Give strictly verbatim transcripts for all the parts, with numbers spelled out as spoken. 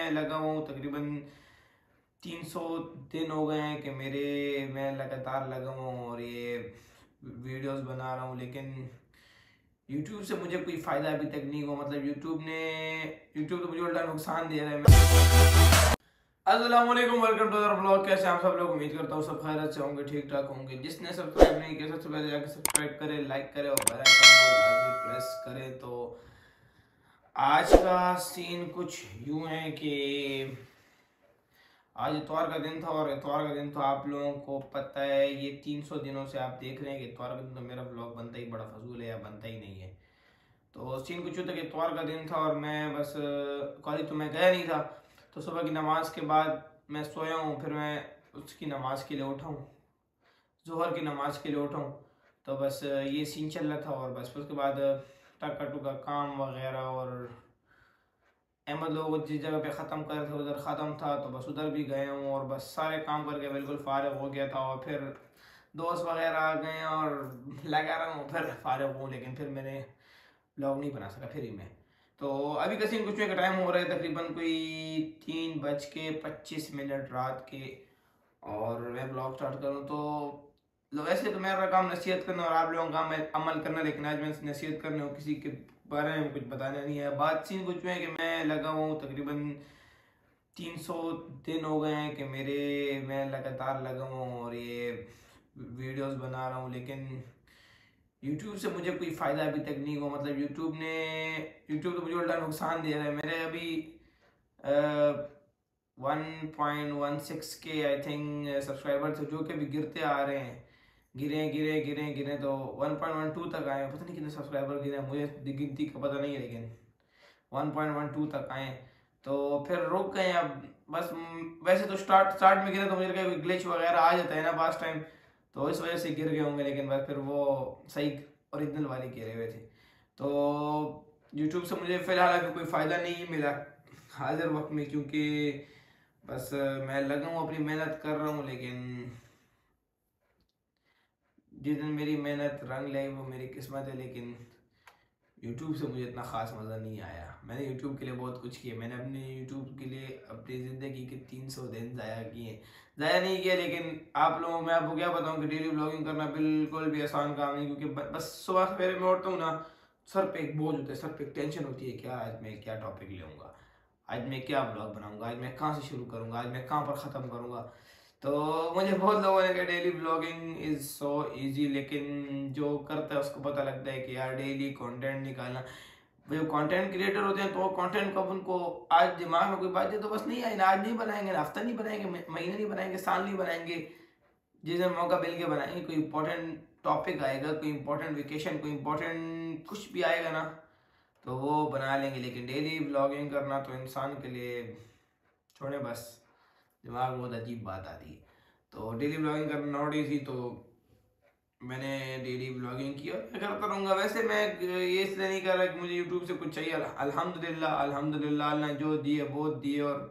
मैं लगा हुआ हूँ, तकरीबन तीन सौ दिन हो गए हैं कि मेरे मैं लगातार लगा हुआ हूँ और ये वीडियोस बना रहा हूँ, लेकिन YouTube से मुझे कोई फ़ायदा अभी तक नहीं हुआ। मतलब YouTube ने YouTube तो मुझे उल्टा नुकसान दे रहा है। अस्सलाम वालेकुम, वेलकम टू अदर व्लॉग। कैसे आप सब लोग? उम्मीद करता हूँ सब खैरियत से होंगे, ठीक ठाक होंगे। जिसने सब्सक्राइब नहीं किया सबसे पहले जाकर सब्सक्राइब करें, लाइक करें और बेल आइकन को लाजमी प्रेस करें। तो आज का सीन कुछ यूं है कि आज इतवार का दिन था और इतवार का दिन तो आप लोगों को पता है, ये तीन सौ दिनों से आप देख रहे हैं कि इतवार का दिन तो मेरा व्लॉग बनता ही बड़ा फजूल है या बनता ही नहीं है। तो सीन कुछ यूँ था कि इतवार का दिन था और मैं बस कॉलेज तो मैं गया नहीं था। तो सुबह की नमाज के बाद मैं सोया हूँ, फिर मैं उसकी नमाज के लिए उठा हूँ, जोहर की नमाज के लिए उठा हूँ। तो बस ये सीन चल रहा था और बस उसके बाद टका टुका काम वगैरह और अहमद लोग जिस जगह पे ख़त्म कर थे उधर ख़त्म था, तो बस उधर भी गए हूँ और बस सारे काम करके बिल्कुल फारिग हो गया था। और फिर दोस्त वगैरह आ गए और लगा रहा हूँ, फिर फारिग हूँ, लेकिन फिर मैंने ब्लॉग नहीं बना सका फिर ही मैं। तो अभी का सीन कुछ का टाइम हो रहा है, तकरीबन कोई तीन बज के पच्चीस मिनट रात के, और मैं ब्लॉग स्टार्ट करूँ तो वैसे तो मेरा काम नसीहत करना और आप लोगों का काम अमल करना, लेकिन आज मैं नसीहत करने हूँ, किसी के बारे में कुछ बताना नहीं है। बात सीन कुछ में है कि मैं लगा हूँ, तकरीबन तीन सौ दिन हो गए हैं कि मेरे मैं लगातार लगा हूँ और ये वीडियोस बना रहा हूँ, लेकिन YouTube से मुझे कोई फ़ायदा अभी तक नहीं हुआ। मतलब YouTube ने YouTube तो मुझे उल्टा नुकसान दे रहा है। मेरे अभी वन पॉइंट वन सिक्स के आई थिंक सब्सक्राइबर थे, जो कि भी गिरते आ रहे हैं, गिरे गिरे गिरे गिरे तो वन पॉइंट वन टू तक आए। पता नहीं कितने सब्सक्राइबर गिरे, मुझे गिनती का पता नहीं है, लेकिन वन पॉइंट वन टू तक आए। तो फिर रुक गए अब बस। वैसे तो स्टार्ट स्टार्ट में गिरे तो मुझे लगा ग्लिच वगैरह आ जाता है ना पास टाइम, तो इस वजह से गिर गए होंगे, लेकिन बस फिर वो सही ओरिजिनल वाले गिरे हुए थे। तो यूट्यूब से मुझे फ़िलहाल अभी कोई फ़ायदा नहीं मिला हाजिर वक्त में, क्योंकि बस मैं लगा हूँ, अपनी मेहनत कर रहा हूँ, लेकिन जिस दिन मेरी मेहनत रंग लाई वो मेरी किस्मत है। लेकिन यूट्यूब से मुझे इतना ख़ास मज़ा नहीं आया। मैंने यूट्यूब के लिए बहुत कुछ किया, मैंने अपने यूट्यूब के लिए अपनी ज़िंदगी के तीन सौ दिन ज़ाया किए, ज़ाया नहीं किया। लेकिन आप लोगों मैं आपको क्या बताऊँ कि डेली ब्लॉगिंग करना बिल्कुल भी आसान काम नहीं, क्योंकि बस सुबह सवेरे में उठता हूँ ना, सर पे एक बोझ होता है, सर पे एक टेंशन होती है, क्या आज मैं क्या टॉपिक लूँगा, आज मैं क्या ब्लॉग बनाऊँगा, आज मैं कहाँ से शुरू करूँगा, आज मैं कहाँ पर ख़त्म करूँगा। तो मुझे बहुत लोगों ने कहा daily blogging is so easy, लेकिन जो करता है उसको पता लगता है कि यार डेली कंटेंट निकालना, जो कंटेंट क्रिएटर होते हैं तो कंटेंट कब उनको आज दिमाग में कोई बात है तो बस नहीं आई ना, आज नहीं बनाएंगे, हफ्ता नहीं बनाएंगे, महीने नहीं बनाएंगे, साल नहीं बनाएंगे, जिस दिन मौका मिल के बनाएंगे। कोई इंपॉर्टेंट टॉपिक आएगा, कोई इंपॉर्टेंट वेकेशन, कोई इंपॉर्टेंट कुछ भी आएगा ना, तो वो बना लेंगे। लेकिन डेली ब्लॉगिंग करना तो इंसान के लिए छोड़े, बस दिमाग में बहुत अजीब बात आती है। तो डेली ब्लॉगिंग करना नॉट ईजी, तो मैंने डेली ब्लॉगिंग की और मैं करता रहूँगा। वैसे मैं ये इसलिए नहीं कर रहा कि मुझे यूट्यूब से कुछ चाहिए, अल्हम्दुलिल्लाह अल्हम्दुलिल्लाह अल्लाह ने जो दिए बहुत दिए और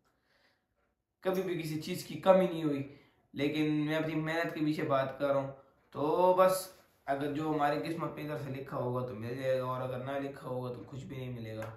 कभी भी किसी चीज़ की कमी नहीं हुई, लेकिन मैं अपनी मेहनत के पीछे बात कर रहा हूँ। तो बस अगर जो हमारी किस्मत में इधर से लिखा होगा तो मिल जाएगा, और अगर ना लिखा होगा तो कुछ भी नहीं मिलेगा।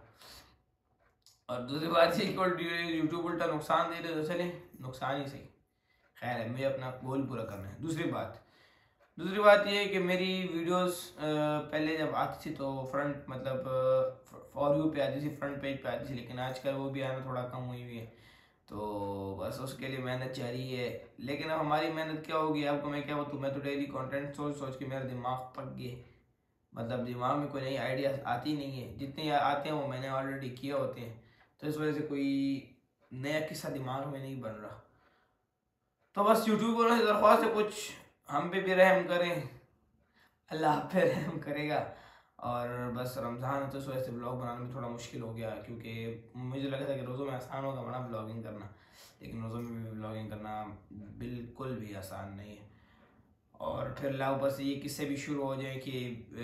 और दूसरी बात ये यूट्यूब उल्टा नुकसान दे रहे तो चले नुकसान ही सही, खैर है, मुझे अपना गोल पूरा करना है। दूसरी बात दूसरी बात ये है कि मेरी वीडियोस पहले जब आती थी तो फ्रंट मतलब फॉर यू पे आती थी, फ्रंट पेज पे आती थी, लेकिन आजकल वो भी आना थोड़ा कम हुई हुई है। तो बस उसके लिए मेहनत जारी है। लेकिन अब हमारी मेहनत क्या होगी, आपको मैं क्या बताऊँ, मैं तो डेली कंटेंट सोच सोच के मेरा दिमाग पक गया। मतलब दिमाग में कोई नई आइडिया आती नहीं है, जितने आते हैं वो मैंने ऑलरेडी किए होते हैं, तो इस वजह से कोई नया किस्सा दिमाग में नहीं बन रहा। तो बस यूट्यूब वालों से दरख्वास्त है, कुछ हम पे भी रहम करें, अल्लाह आप पे रहम करेगा। और बस रमज़ान है तो इस वजह से ब्लॉग बनाने में थोड़ा मुश्किल हो गया, क्योंकि मुझे लगा था कि रोज़ों में आसान होगा बड़ा ब्लॉगिंग करना, लेकिन रोज़ों में भी ब्लॉगिंग करना बिल्कुल भी आसान नहीं है। और फिर ला ऊपर से ये किस्से भी शुरू हो जाए कि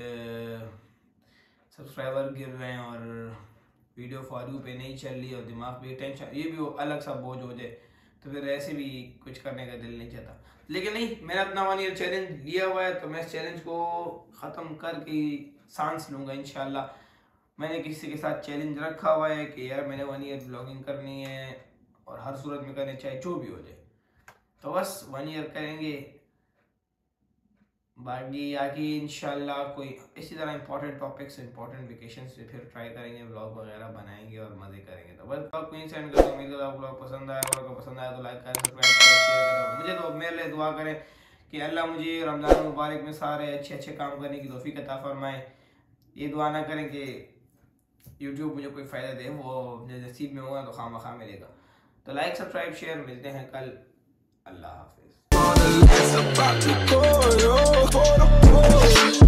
सब्सक्राइबर गिर रहे हैं और वीडियो फॉर यू पे नहीं चल रही और दिमाग पे टेंशन, ये भी अलग सा बोझ हो जाए, तो फिर ऐसे भी कुछ करने का दिल नहीं चाहता। लेकिन नहीं, मैंने अपना वन ईयर चैलेंज लिया हुआ है, तो मैं इस चैलेंज को ख़त्म करके सांस लूँगा इंशाल्लाह। मैंने किसी के साथ चैलेंज रखा हुआ है कि यार मैंने वन ईयर ब्लॉगिंग करनी है और हर सूरत में करनी, चाहे जो भी हो जाए, तो बस वन ईयर करेंगे। बाकी आगे इंशाल्लाह कोई इसी तरह इंपॉर्टेंट टॉपिक्स, इंपॉर्टेंट वेकेशन से फिर ट्राई करेंगे, व्लॉग वगैरह बनाएंगे और मज़े करेंगे। तो बस ब्लॉग को सेंड करो, उम्मीद करता हूँ ब्लॉग पसंद आया और अगर पसंद आया तो लाइक करें, सब्सक्राइब करें, शेयर करें। मुझे तो मेरे लिए दुआ करें कि अल्लाह मुझे रमज़ान मुबारक में सारे अच्छे अच्छे काम करने की तौफीक अता फरमाए। ये दुआ ना करें कि यूट्यूब मुझे कोई फ़ायदा दे, वो अपने नसीब में होगा तो खामा खा मिलेगा। तो लाइक सब्सक्राइब शेयर, मिलते हैं कल। अल्लाह हाफिज़।